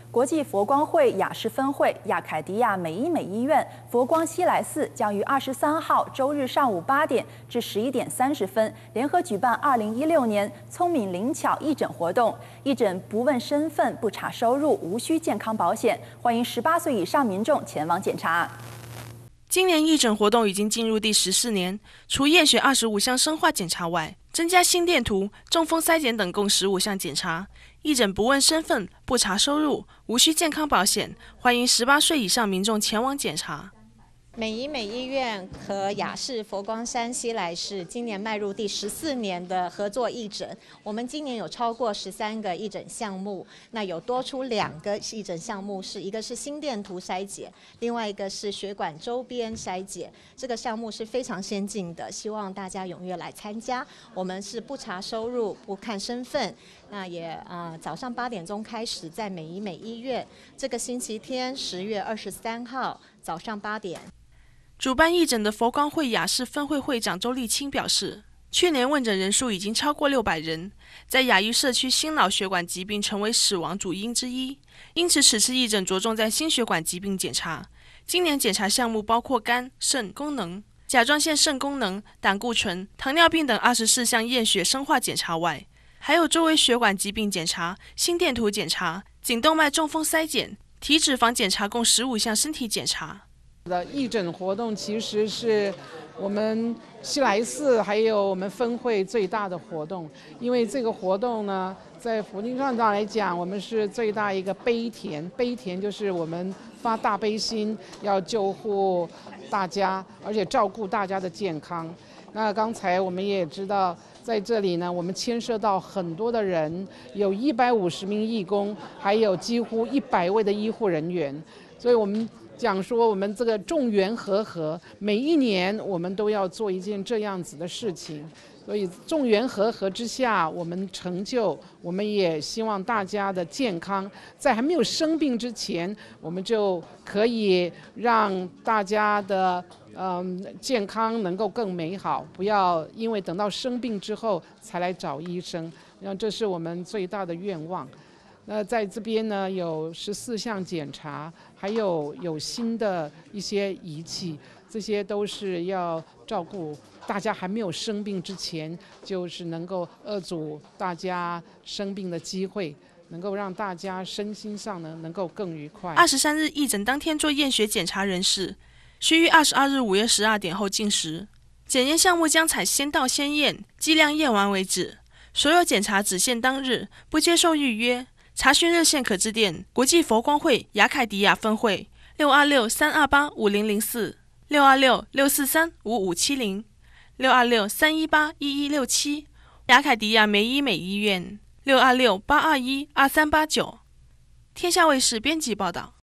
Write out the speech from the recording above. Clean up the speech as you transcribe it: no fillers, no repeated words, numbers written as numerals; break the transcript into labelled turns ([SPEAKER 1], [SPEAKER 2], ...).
[SPEAKER 1] 国际佛光会雅士分会亚凯迪亚美医美医院佛光西来寺将于23号周日上午8点至11点30分联合举办2016年聪明灵巧义诊活动，义诊不问身份、不查收入，无需健康保险，欢迎18岁以上民众前往检查。
[SPEAKER 2] 今年义诊活动已经进入第14年，除验血25项生化检查外，增加心电图、中风筛检等共15项检查。义诊不问身份、不查收入，无需健康保险，欢迎18岁以上民众前往检查。
[SPEAKER 3] 美医美医院和雅士佛光山西来寺今年迈入第14年的合作义诊，我们今年有超过13个义诊项目，那有多出2个义诊项目，一个是心电图筛检，另外一个是血管周边筛检。这个项目是非常先进的，希望大家踊跃来参加。我们是不查收入、不看身份，那也早上8点钟开始在美医美医院，这个星期天10月23号早上8点。
[SPEAKER 2] 主办义诊的佛光会雅士分会会长周立清表示，去年问诊人数已经超过600人，在亚裔社区心脑血管疾病成为死亡主因之一，因此此次义诊着重在心血管疾病检查。今年检查项目包括肝、肾功能、甲状腺肾功能、胆固醇、糖尿病等24项验血生化检查外，还有周围血管疾病检查、心电图检查、颈动脉中风筛检、体脂肪检查共15项身体检查。
[SPEAKER 4] 的义诊活动其实是我们西来寺还有我们分会最大的活动，因为这个活动呢，在佛经上来讲，我们是最大一个悲田，悲田就是我们发大悲心，要救护大家，而且照顾大家的健康。那刚才我们也知道，在这里呢，我们牵涉到很多的人，有150名义工，还有几乎100位的医护人员，所以我们讲说我们这个众缘和合，每一年我们都要做一件这样子的事情，所以众缘和合之下，我们成就，我们也希望大家的健康，在还没有生病之前，我们就可以让大家的健康能够更美好，不要因为等到生病之后才来找医生，那这是我们最大的愿望。那在这边呢，有14项检查，还有新的一些仪器，这些都是要照顾大家还没有生病之前，就是能够遏阻大家生病的机会，能够让大家身心上呢能够更愉快。
[SPEAKER 2] 23日义诊当天做验血检查人士，需于22日5月12点后进食。检验项目将采先到先验，剂量验完为止。所有检查只限当日，不接受预约。查询热线可致电国际佛光会亚凯迪亚分会626-328-5004、626-643-5570、626-318-1167，亚凯迪亚美医美医院626-821-2389。天下卫视编辑报道。